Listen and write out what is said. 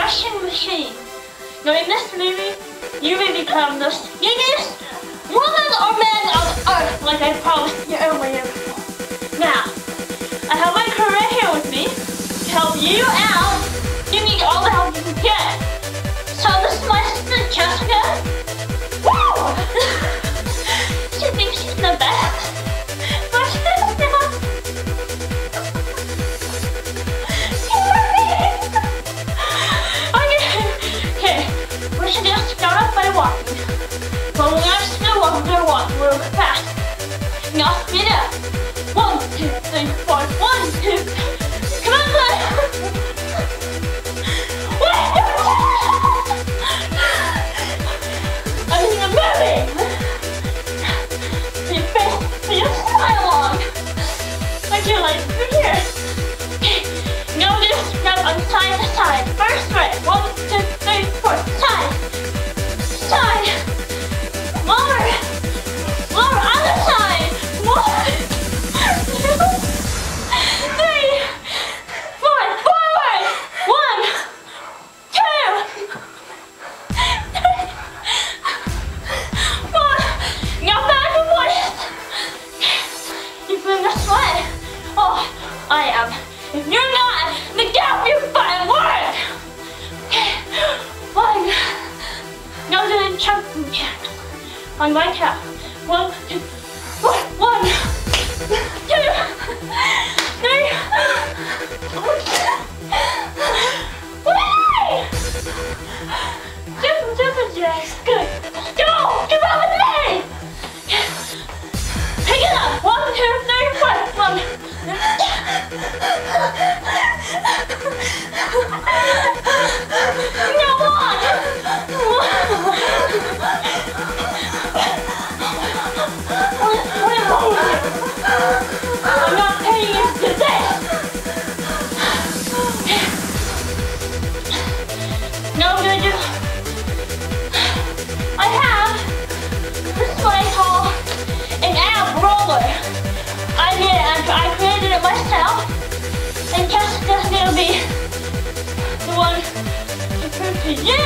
crushing machine. Now in this movie, you will become the skinniest woman or man on earth, like I promised you earlier. Now, I have my career here with me to help you out. You need all the help you can get. So this is my sister Jessica. Woo! She thinks she's the best. My sister. Okay, we should just start off by walking. But we're not just gonna walk, we're gonna walk real fast. Now speed up. 1, 2, 3, 4. 1, 2. Come on, bud. I'm in the movie. Your face, your smile on. Like you're like here. Okay, now we're gonna step on side to side. First way. 1, 2, 3, 4. Side. Side. Lower. Lower. Other side. 1, 2, 3, 4. Forward. 1, 2, 3, 4. Now back and forth. You feel the sweat? Oh, I am. If you're not, then get off your butt and work. Okay. 1. Now do the jumping jacks on my count. 1, 2, 4. 1, 2, 3. Jumping jacks. Good. Go! Come on with me! Pick it up. 1, 2, 3, 4. 1. No, I'm not paying into this. Now we're gonna do. I have this is what I call an ab roller. I created it myself, and Jessica's gonna be the one to prove to you